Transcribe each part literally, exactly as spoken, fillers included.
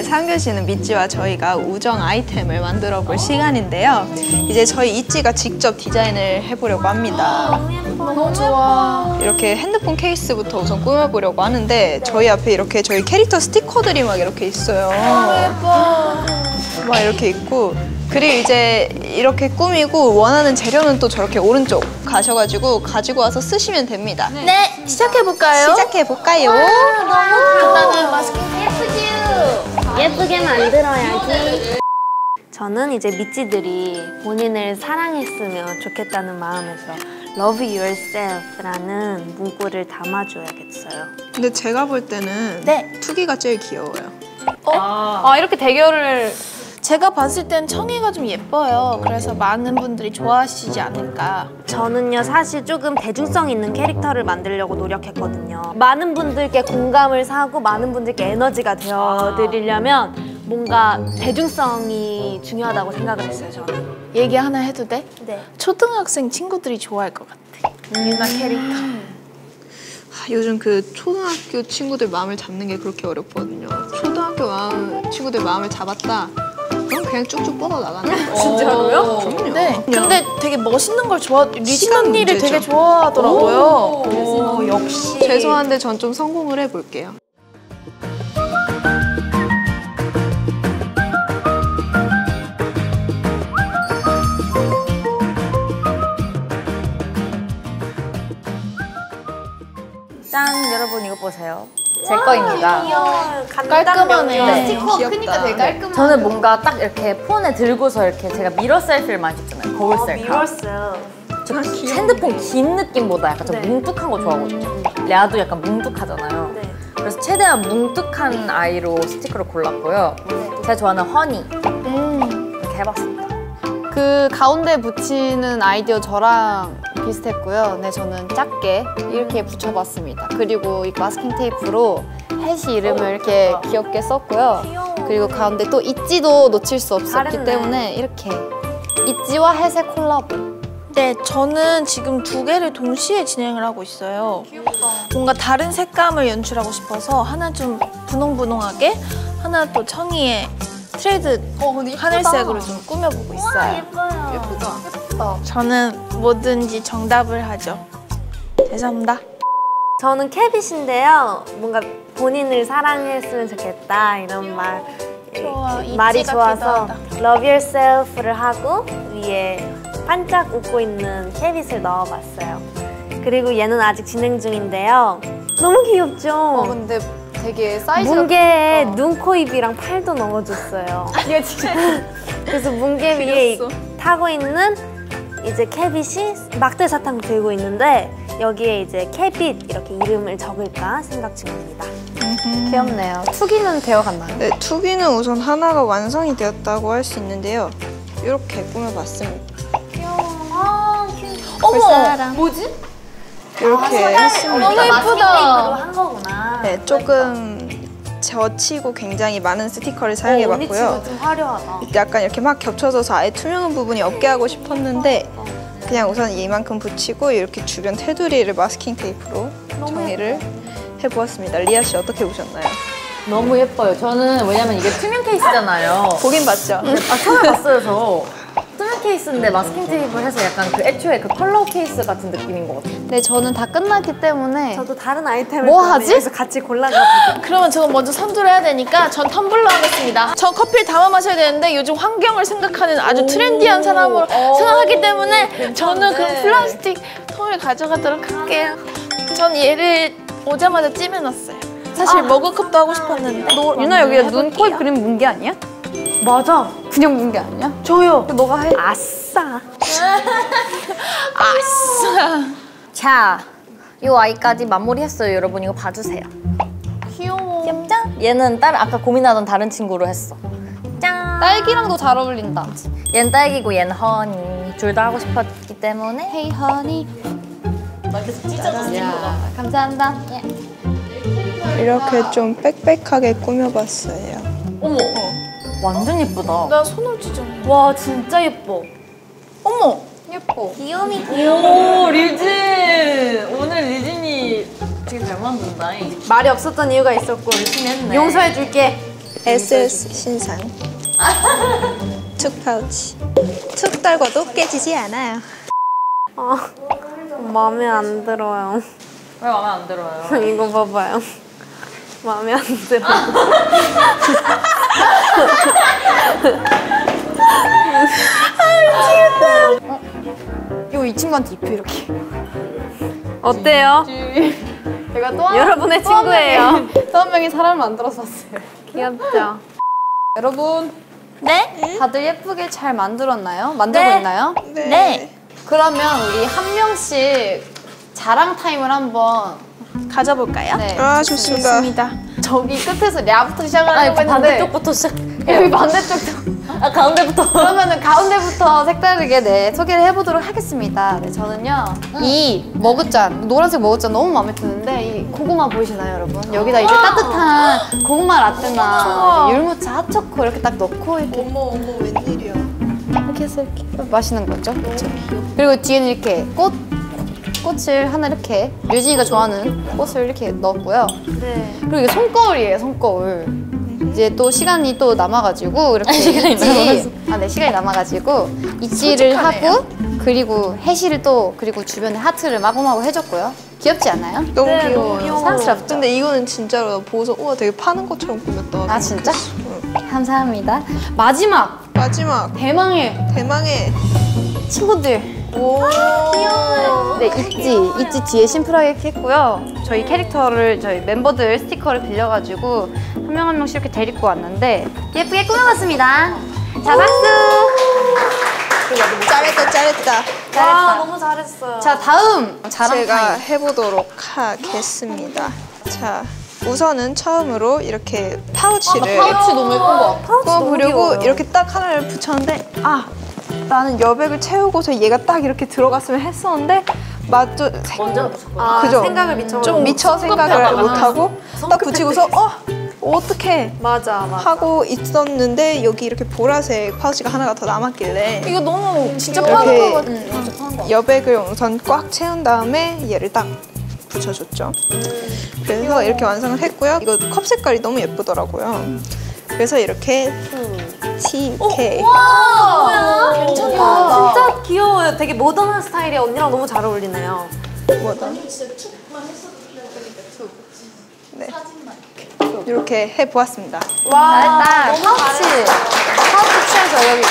오늘 상규 씨는 미찌와 저희가 우정 아이템을 만들어 볼 시간인데요. 이제 저희 이찌가 직접 디자인을 해보려고 합니다. 너무 좋아. 이렇게 핸드폰 케이스부터 우선 꾸며보려고 하는데 저희 앞에 이렇게 저희 캐릭터 스티커들이 막 이렇게 있어요. 예뻐. 막 이렇게 있고, 그리고 이제 이렇게 꾸미고 원하는 재료는 또 저렇게 오른쪽 가셔가지고 가지고 와서 쓰시면 됩니다. 네, 네 시작해볼까요? 시작해볼까요? 일단은 마스킹 예쁘지요? 예쁘게 만들어야지. 저는 이제 미찌들이 본인을 사랑했으면 좋겠다는 마음에서 Love Yourself라는 문구를 담아줘야겠어요. 근데 제가 볼 때는 네. 투기가 제일 귀여워요. 어? 아, 아 이렇게 대결을 제가 봤을 땐 청이가 좀 예뻐요. 그래서 많은 분들이 좋아하시지 않을까. 저는요 사실 조금 대중성 있는 캐릭터를 만들려고 노력했거든요. 많은 분들께 공감을 사고 많은 분들께 에너지가 되어드리려면 뭔가 대중성이 중요하다고 생각을 했어요, 저는. 얘기 하나 해도 돼? 네. 초등학생 친구들이 좋아할 것 같아. 음. 유나 캐릭터. 아, 요즘 그 초등학교 친구들 마음을 잡는 게 그렇게 어렵거든요. 초등학교 마음, 친구들 마음을 잡았다. 그럼 그냥 쭉쭉 뻗어나가는 거예요. 진짜로요? 그럼요. 네. 근데 되게 멋있는 걸 좋아, 리진 시간 언니를 문제죠. 되게 좋아하더라고요. 오, 역시. 죄송한데 전 좀 성공을 해볼게요. 짠! 여러분 이거 보세요. 제 거입니다. 깔끔하네. 네. 스티커 귀엽다. 크니까 되게 깔끔하네. 저는 뭔가 딱 이렇게 폰에 들고서 이렇게 제가 미러 셀피를 많이 찍잖아요. 거울 셀카. 미웠어요. 저 핸드폰 긴 느낌보다 약간 좀 네. 뭉툭한 거 좋아하거든요. 레아도 약간 뭉툭하잖아요. 네. 그래서 최대한 뭉툭한 아이로 스티커를 골랐고요. 제가 좋아하는 허니 음. 이렇게 해봤습니다. 그 가운데 붙이는 아이디어 저랑 비슷했고요. 네, 저는 작게 이렇게 붙여봤습니다. 그리고 이 마스킹 테이프로 햇이 이름을 이렇게 귀엽게 썼고요. 그리고 가운데 또 있지도 놓칠 수 없었기 잘했네. 때문에 이렇게 있지와 햇의 콜라보. 네, 저는 지금 두 개를 동시에 진행을 하고 있어요. 뭔가 다른 색감을 연출하고 싶어서 하나 좀 분홍분홍하게, 하나 또 청이의 트레이드 하늘색으로 좀 꾸며보고 있어요. 예뻐요. 예쁘다. 저는 뭐든지 정답을 하죠. 죄송합니다. 저는 캐빗인데요. 뭔가 본인을 사랑했으면 좋겠다 이런 말 좋아, 말이 있지 좋아서 같기도 하다. Love Yourself를 하고 위에 반짝 웃고 있는 캐빗을 넣어봤어요. 그리고 얘는 아직 진행 중인데요. 너무 귀엽죠? 어, 근데 되게 사이즈가 뭉게에 크다. 눈, 코, 입이랑 팔도 넣어줬어요. 이거 진짜. 그래서 뭉게 위에 그렸어. 타고 있는 이제 캐빗이 막대 사탕 들고 있는데 여기에 이제 캐빗 이렇게 이름을 적을까 생각 중입니다. 귀엽네요. 투기는 되어갔나요? 네, 투기는 우선 하나가 완성이 되었다고 할 수 있는데요. 이렇게 꾸며봤습니다. 어머! 뭐지? 이렇게 했습니다. 너무 예쁘다. 한 거구나. 네, 조금 젖히고 굉장히 많은 스티커를 사용해봤고요. 언니 좀 화려하다. 약간 이렇게 막 겹쳐져서 아예 투명한 부분이 없게 하고 싶었는데 그냥 우선 이만큼 붙이고 이렇게 주변 테두리를 마스킹 테이프로 정리를 해보았습니다. 리아 씨 어떻게 보셨나요? 너무 예뻐요. 저는 왜냐면 이게 투명 케이스잖아요. 보긴 봤죠? 아, 처음에 봤어요, 저. 투명 케이스인데 마스킹 테이프를 해서 약간 그 애초에 그 컬러 케이스 같은 느낌인 것 같아요. 네, 저는 다 끝났기 때문에 저도 다른 아이템을 뭐 좀 하지? 그래서 같이 골라가지고. 그러면 저는 먼저 선두를 해야 되니까 전 텀블러 하겠습니다. 전 커피를 담아 마셔야 되는데 요즘 환경을 생각하는 아주 트렌디한 사람으로 생각하기 때문에 저는 그 플라스틱 통을 가져가도록 할게요. 전 얘를 오자마자 찜해놨어요. 사실 머그컵도 하고 싶었는데. 너, 유나 여기에 눈, 코, 입 그림 문 게 아니야? 맞아. 그냥 문 게 아니야? 저요. 너가 해. 아싸. 아싸. 자, 이 아이까지 마무리했어요. 여러분 이거 봐주세요. 귀여워. 귀엽죠? 얘는 다른 아까 고민하던 다른 친구로 했어. 짠! 딸기랑도 잘 어울린다. 얘는 딸기고 얘는 허니. 둘 다 하고 싶었기 때문에 Hey honey. 막 계속 찢어졌어, 친구가. 감사합니다. 이렇게 좀 빽빽하게 꾸며봤어요. 어머! 완전 예쁘다. 나 손을 찢었네. 와, 진짜 예뻐. 어머. 예뻐. 귀요미 오, 리진! 오늘 리진이 되게 잘 만든다. 말이 없었던 이유가 있었고 열심히 했네. 용서해줄게. 에스에스 신상 툭 파우치. 툭 떨궈도 깨지지 않아요. 아, 마음에 안 들어요. 왜 마음에 안 들어요? 이거 봐봐요. 마음에 안 들어요. 이거 이 친구한테 입혀 이렇게. 어때요? 제가 또 한, 여러분의 또 한 친구예요. 명이, 또 한 명이 사람을 만들어서 왔어요. 귀엽죠? 여러분, 네? 다들 예쁘게 잘 만들었나요? 만들고 네. 있나요? 네. 그러면 우리 한 명씩 자랑 타임을 한번. 가져볼까요? 네. 아 좋습니다. 좋습니다. 저기 끝에서 랴부터 시작을 아니, 하려고 했는데 반대쪽부터 시작. 여기 반대쪽도. 아, 가운데부터. 그러면은 가운데부터 색다르게 네, 소개를 해보도록 하겠습니다. 네, 저는요 이 머그잔, 노란색 머그잔 너무 마음에 드는데 이 고구마 보이시나요, 여러분? 여기다 이제 따뜻한 고구마 라떼나 이제 율무차, 핫초코 이렇게 딱 넣고 이렇게 어머 어머 웬일이야. 이렇게 해서 이렇게 마시는 거죠. 그렇죠? 그리고 뒤에는 이렇게 꽃 꽃을 하나 이렇게 유진이가 좋아하는 꽃을 이렇게 넣었고요. 네. 그리고 이게 손거울이에요, 손거울. 이제 또 시간이 또 남아가지고 이렇게 시간이 있지, 아, 네, 시간이 남아가지고 있지를 하고 그리고 해시를 또 그리고 주변에 하트를 마구마구 해줬고요. 귀엽지 않아요? 너무 네, 귀여워요. 너무 귀여워. 사랑스럽죠? 근데 이거는 진짜로 보고서 우와 되게 파는 것처럼 꾸몄다. 아 진짜? 응. 감사합니다. 마지막 마지막 대망의 대망의 친구들. 오 귀여워요. 네, 있지. 있지 뒤에 심플하게 이렇게 했고요. 저희 캐릭터를, 저희 멤버들 스티커를 빌려가지고 한 명 한 명씩 이렇게 데리고 왔는데 예쁘게 꾸며봤습니다. 자, 박수! 잘했다 잘했다. 와, 너무 잘했어요. 자, 다음 자랑 제가 타임. 해보도록 하겠습니다. 자 우선은 처음으로 이렇게 파우치를 파우치 너무 예쁜 거 같아. 꾸어보려고 이렇게 딱 하나를 붙였는데 아 나는 여백을 채우고서 얘가 딱 이렇게 들어갔으면 했었는데 맞죠? 먼저 붙였거든요. 아, 그죠? 생각을 미쳐. 좀 미처 생각을 못하고 딱 붙이고서 어? 어떡해 맞아, 맞아. 하고 있었는데 여기 이렇게 보라색 파우치가 하나가 더 남았길래 이거 너무 진짜 이렇게 파는 거 같아. 음. 여백을 우선 꽉 채운 다음에 얘를 딱 붙여줬죠. 그래서 이렇게 완성을 했고요. 이거 컵 색깔이 너무 예쁘더라고요. 그래서 이렇게 티케이 뭐야? 괜찮다. 진짜 귀여워요. 되게 모던한 스타일이 언니랑 너무 잘 어울리네요. 뭐다? 네. 이렇게 해보았습니다. 와, 파우치. 파우치 취향 저격이다.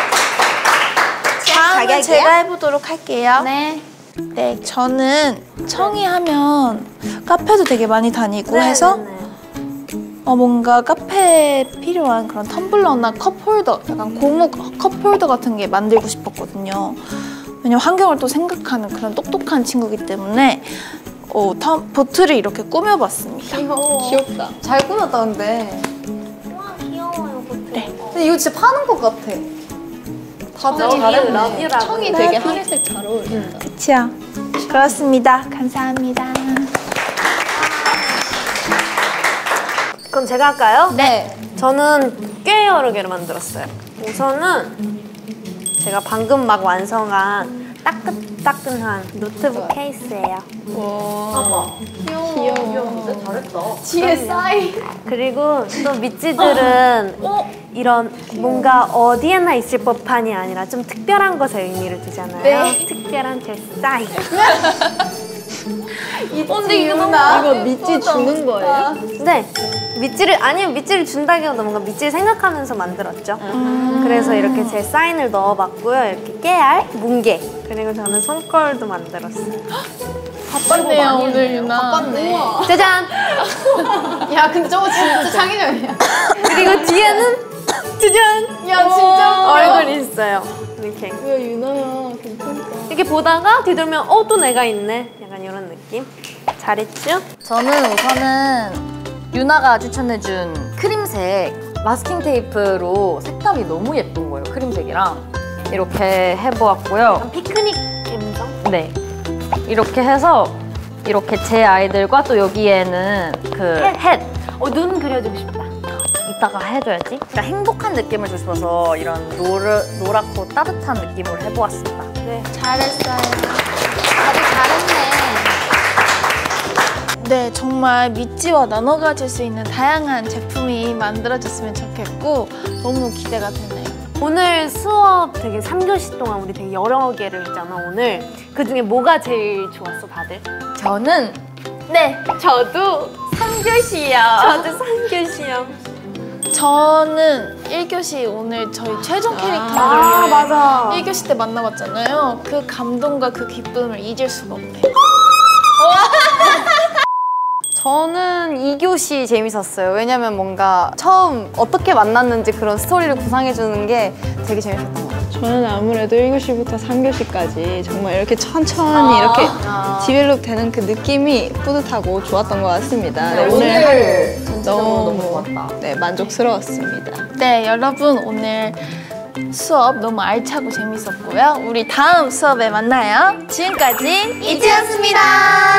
다음은 제가 해보도록 할게요. 네. 네, 저는 청이 하면 카페도 되게 많이 다니고 해서 어, 뭔가 카페에 필요한 그런 텀블러나 컵홀더, 약간 고무 컵홀더 같은 게 만들고 싶었거든요. 왜냐면 환경을 또 생각하는 그런 똑똑한 친구이기 때문에 어, 텀, 보트를 이렇게 꾸며봤습니다. 귀엽다. 잘 꾸몄다, 근데. 와, 귀여워요, 보트. 네. 근데 이거 진짜 파는 것 같아. 다들 잘했네. 러비라고. 청이 되게 하늘색 잘 어울린다. 그치요? 그렇습니다. 감사합니다. 그럼 제가 할까요? 네. 저는 꽤 여러 개를 만들었어요. 우선은 제가 방금 막 완성한 따끈따끈한 노트북 케이스예요. 귀여운데 잘했다. 뒤에 쌓이. 그리고 또 미찌들은 이런 뭔가 어디에나 있을 법한이 아니라 좀 특별한 것에 의미를 두잖아요. 네. 특별한 제 사인. 근데 이거 너무 이거 밑지 주는 거예요? 네. 밑지를 아니면 밑지를 준다기보다 뭔가 밑지를 생각하면서 만들었죠. 음. 그래서 이렇게 제 사인을 넣어봤고요. 이렇게 깨알, 뭉게, 그리고 저는 손걸도 만들었어요. 바빴네요, 오늘 유나. 바빴네. 짜잔! 야, 근데 저거 진짜 창의적이야. 그리고 뒤에는 짜잔! 야, 진짜. 얼굴이 있어요. 이렇게. 야, 유나야, 괜찮다. 이렇게 보다가 뒤돌면 어, 또 내가 있네. 약간 이런 느낌. 잘했죠? 저는 우선은 유나가 추천해준 크림색 마스킹 테이프로 색감이 너무 예쁜 거예요. 크림색이랑 이렇게 해보았고요. 피크닉 감성? 네, 이렇게 해서 이렇게 제 아이들과 또 여기에는 그 햇 어, 눈 그려주고 싶다. 이따가 해줘야지. 그러니까 행복한 느낌을 주고 싶어서 이런 노르, 노랗고 따뜻한 느낌으로 해보았습니다. 네. 잘했어요. 다들 잘했네. 네, 네, 정말 미찌와 나눠 가질 수 있는 다양한 제품이 만들어졌으면 좋겠고 너무 기대가 되네요. 오늘 수업 되게 삼 교시 동안 우리 되게 여러 개를 했잖아 오늘. 그중에 뭐가 제일 좋았어 다들? 저는 네, 저도 삼 교시요. 저도 삼 교시요. 저는 일 교시 오늘 저희 최종 캐릭터를 아 맞아. 일 교시 때 만나봤잖아요. 그 감동과 그 기쁨을 잊을 수가 없네요. 저는 이 교시 재밌었어요. 왜냐면 뭔가 처음 어떻게 만났는지 그런 스토리를 구상해주는 게 되게 재밌었던 것 같아요. 저는 아무래도 일 교시부터 삼 교시까지 정말 이렇게 천천히 이렇게 디벨롭 되는 그 느낌이 뿌듯하고 좋았던 것 같습니다. 네, 오늘 하루 너무 너무 좋았다. 네, 만족스러웠습니다. 네, 여러분 오늘 수업 너무 알차고 재밌었고요. 우리 다음 수업에 만나요. 지금까지 이지였습니다.